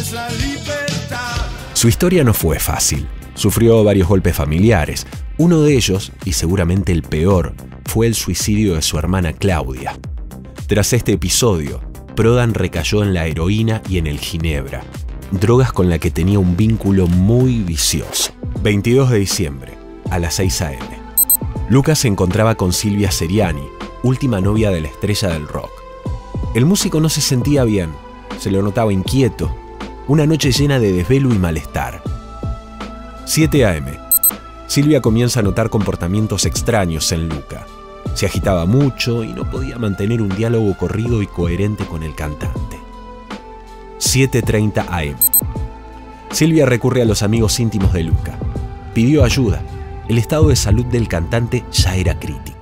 es la libertad. Su historia no fue fácil. Sufrió varios golpes familiares. Uno de ellos, y seguramente el peor, fue el suicidio de su hermana Claudia. Tras este episodio, Prodan recayó en la heroína y en el ginebra, drogas con la que tenía un vínculo muy vicioso. 22 de diciembre, a las 6 a.m. Lucas se encontraba con Silvia Seriani, última novia de la estrella del rock. El músico no se sentía bien, se lo notaba inquieto, una noche llena de desvelo y malestar. 7 a.m. Silvia comienza a notar comportamientos extraños en Luca. Se agitaba mucho y no podía mantener un diálogo corrido y coherente con el cantante. 7:30 a.m. Silvia recurre a los amigos íntimos de Luca. Pidió ayuda. El estado de salud del cantante ya era crítico.